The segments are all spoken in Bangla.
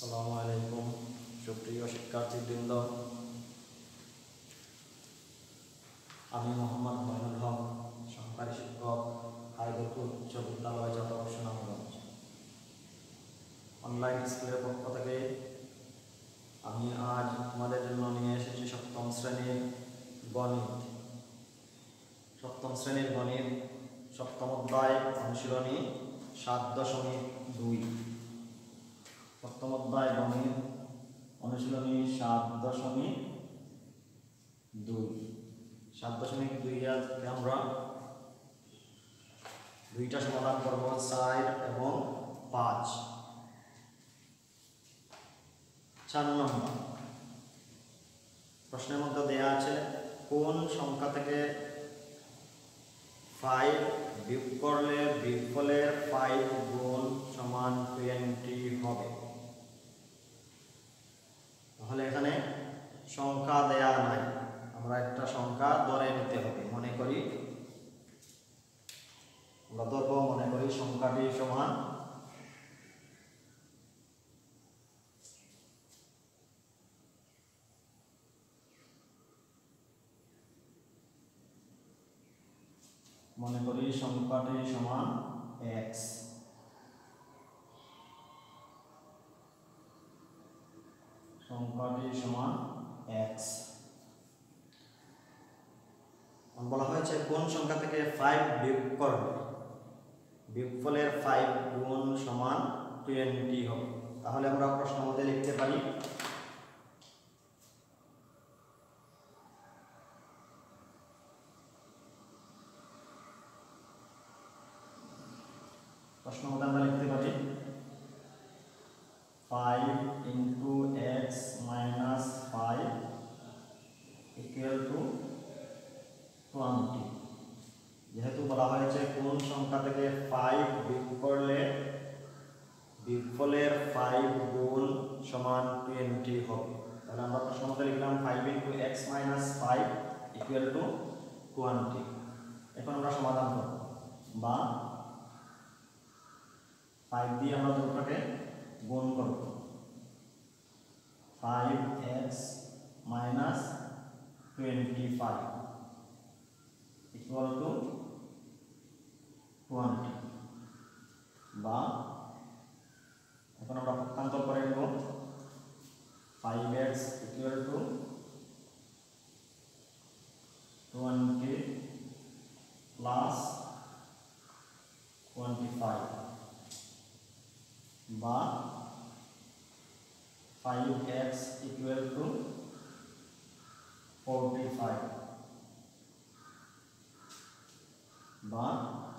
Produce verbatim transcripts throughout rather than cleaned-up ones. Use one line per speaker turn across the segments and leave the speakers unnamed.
আসসালামু আলাইকুম সুপ্রিয় শিক্ষার্থীবৃন্দ, আমি মোহাম্মদ মইনুল হক, সহকারী শিক্ষক, হায়দরপুর উচ্চ বিদ্যালয়, চট্টগ্রাম, সুনামগঞ্জ। অনলাইন স্কুলের পক্ষ থেকে আমি আজ তোমাদের জন্য নিয়ে এসেছি সপ্তম শ্রেণীর গণিত সপ্তম শ্রেণীর গণিত সপ্তম অধ্যায় অনুশীলনী সাত দশমিক দুই। সপ্তম অধ্যায় গণিত অনুশীলনী সাত দশমিক দুই সাত দশমিক দুই আজকে আমরা দুইটা সমাধান করব, চার এবং পাঁচ। চার নম্বর প্রশ্নের মধ্যে দেয়া আছে কোন সংখ্যা থেকে ফাইভ বিয়োগ করলে বিয়োগফলের ফাইভ গুণ সমান টোয়েন্টি হবে। তাহলে এখানে সংখ্যা দেয়া নাই, আমরা একটা সংখ্যা ধরে নিতে হবে। মনে করি আমরা ধরব, মনে করি সংখ্যাটি সমান মনে করি সংখ্যাটি সমান এক্স। সংখ্যাটি সমান এক্স বলা হয়েছে কোন সংখ্যা থেকে ফাইভ বিয়োগ করবে বিয়োগফলের ফাইভ গুণ সমান টোয়েন্টি হবে। তাহলে আমরা প্রশ্ন মধ্যে লিখতে পারি প্রশ্ন মধ্যে আমরা লিখতে পারি five into x minus five equal to twenty. যেহেতু বলা হয়েছে কোন সংখ্যা থেকে ফাইভ বিয়োগ করলে বিয়োগফলের ফাইভ গুণ সমান টোয়েন্টি হবে, তাহলে আমরা প্রশ্ন মধ্যে লিখলাম five into x minus five equal to twenty. এখন আমরা সমাধান করব, বা ফাইভ দিয়ে আমরা দুটোকে গুণ করব। Five x minus twenty five equal to twenty, বা এখন আমরা পক্ষান্তর করে নেব five x equal to twenty plus twenty five, বা five x equal to forty five, বা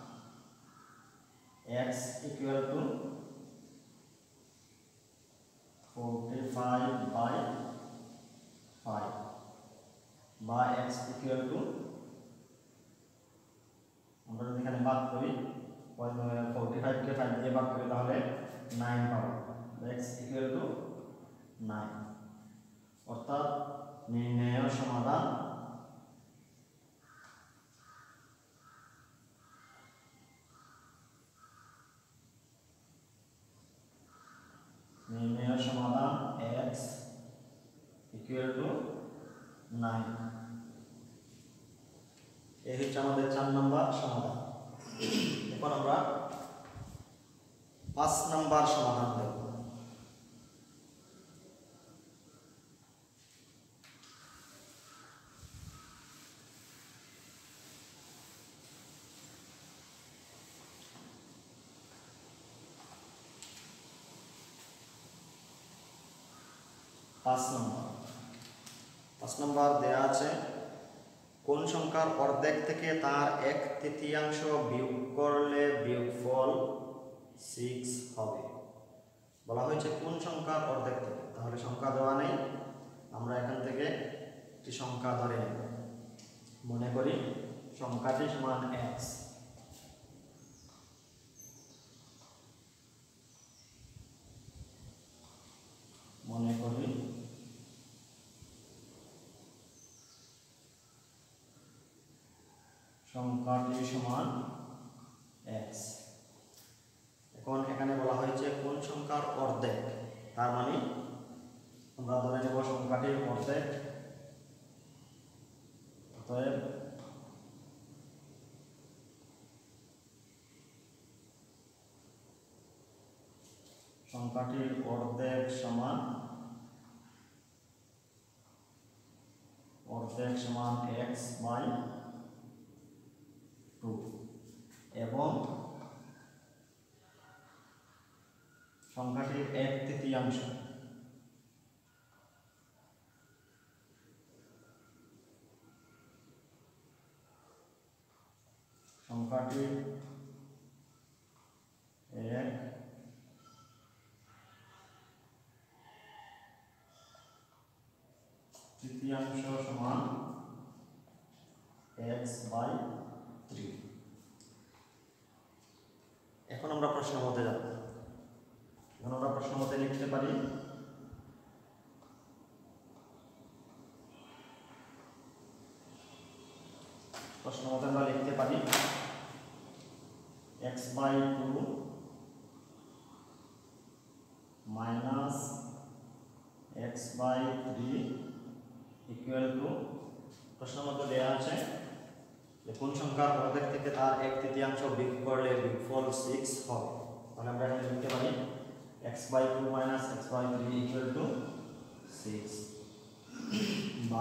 x equal to forty five by five, বা x equal to আমরা যদি এখানে ভাগ করি ফোরটি ফাইভ কে ফাইভ দিয়ে ভাগ করি তাহলে নাইন পাবো। x equal to নাইন, অর্থাৎ নির্ণেয় সমাধান নির্ণেয় সমাধান x ইকুয়াল টু নাইন। এই হচ্ছে আমাদের চার নম্বর সমাধান। এখন আমরা পাঁচ নম্বর সমাধান দেখব। পাঁচ নম্বর পাঁচ নম্বর দেয়া আছে কোন সংখ্যার অর্ধেক থেকে তার এক তৃতীয়াংশ বিয়োগ করলে বিয়োগফল সিক্স হবে। বলা হয়েছে কোন সংখ্যার অর্ধেক থেকে, তাহলে সংখ্যা দেওয়া নেই, আমরা এখান থেকে একটি সংখ্যা ধরে নেব। মনে করি সংখ্যাটি সমান এক্স। মনে করি সংখ্যাটি সমান এক্স। এখন এখানে বলা হয়েছে কোন সংখ্যার অর্ধেক, তার মানে আমরা ধরে নেব সংখ্যাটির অর্ধেক, অতএব সংখ্যাটির অর্ধেক সমান অর্ধেক সমান এক্স বাই টু এবং সংখ্যাটির এক তৃতীয়াংশ সংখ্যাটির এক তৃতীয়াংশ সমান এক্স বাই থ্রি। এখন আমরা প্রশ্ন মতে যাব। এখন আমরা প্রশ্ন মতে লিখতে পারি প্রশ্ন মতে আমরা লিখতে পারি x by two minus x by three equal to, প্রশ্ন মতে দেওয়া আছে যে কোন সংখ্যার অর্ধেক থেকে তার এক তৃতীয়াংশ বিয়োগ করলে বিয়োগফল সিক্স হবে। তাহলে আমরা এখানে লিখতে পারি x by two minus x by three equal to six, বা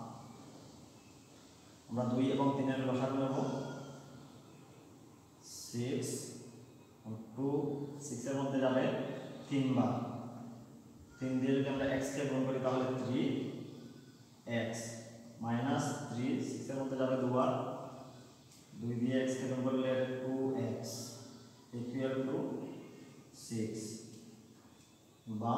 আমরা দুই এবং তিনের লসাগু নেব সিক্স, টু সিক্সের মধ্যে যাবে তিনবার, তিন দিয়ে যদি আমরা এক্স কে গুণ করি তাহলে থ্রি এক্স মাইনাস থ্রি, সিক্সের মধ্যে যাবে দুবার, দুই দিয়ে এক্স কে গুণ করলে two x equal to six, বা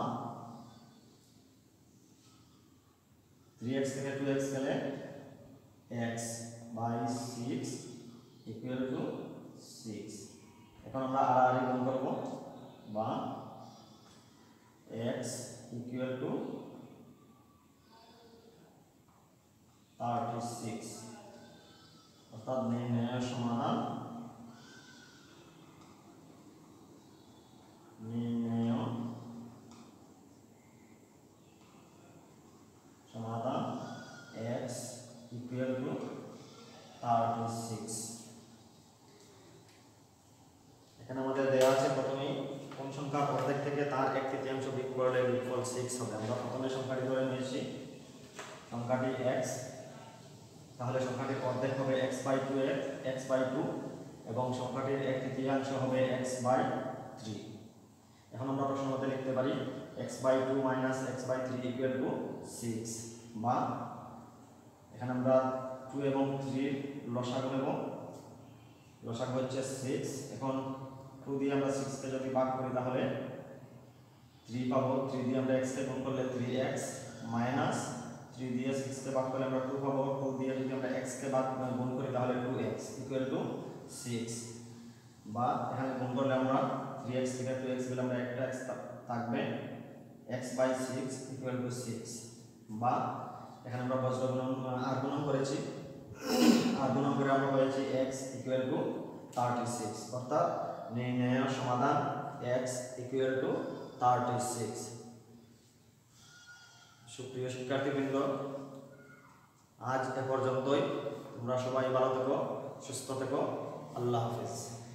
থ্রি এক্স থেকে টু এক্স গেলে x by six equal to six. এখন আমরা আড়াআড়ি গুণ করব, বা x equal to thirty six, অর্থাৎ নির্ণয় সমাধান নির্ণয় সমাধান x equal to thirty six. এখানে আমাদের দেওয়া আছে প্রথমেই কোন সংখ্যার অর্ধেক থেকে তার এক তৃতীয়াংশ বিয়োগ করলে বিয়োগফল সিক্স হবে। আমরা প্রথমে সংখ্যাটি ধরে নিয়েছি সংখ্যাটি এক্স, তাহলে সংখ্যাটির অর্ধেক হবে এক্স বাই টু এর এক্স বাই টু এবং সংখ্যাটির এক তৃতীয়াংশ হবে এক্স বাই থ্রি। এখন আমরা প্রশ্ন মতে লিখতে পারি x by two minus x by three equal to six, বা এখানে আমরা টু এবং থ্রির লসাগু নেব, লসাগু হচ্ছে সিক্স। এখন টু দিয়ে আমরা সিক্সকে যদি ভাগ করি তাহলে থ্রি পাবো, থ্রি দিয়ে আমরা এক্সকে গুণ করলে থ্রি এক্স মাইনাস থ্রি দিয়ে সিক্সকে ভাগ করলে আমরা টু পাবো, টু দিয়ে যদি আমরা এক্সকে ভাগ গুণ করি তাহলে two x equal to six, বা এখানে গুণ করলে আমরা থ্রি এক্স থেকে টু এক্স গেলে আমরা একটা এক্স থাকবে x by six equal to six, বা এখানে আমরা বজ্র গুণন আর গুণন করেছি, আর গুণন করে আমরা পেয়েছি x equal to thirty six, অর্থাৎ নির্ণয় সমাধান x equal to thirty six. সুপ্রিয় শিক্ষার্থীবৃন্দ, আজ এ পর্যন্তই। তোমরা সবাই ভালো থেকো, সুস্থ থেকো। আল্লাহ হাফেজ।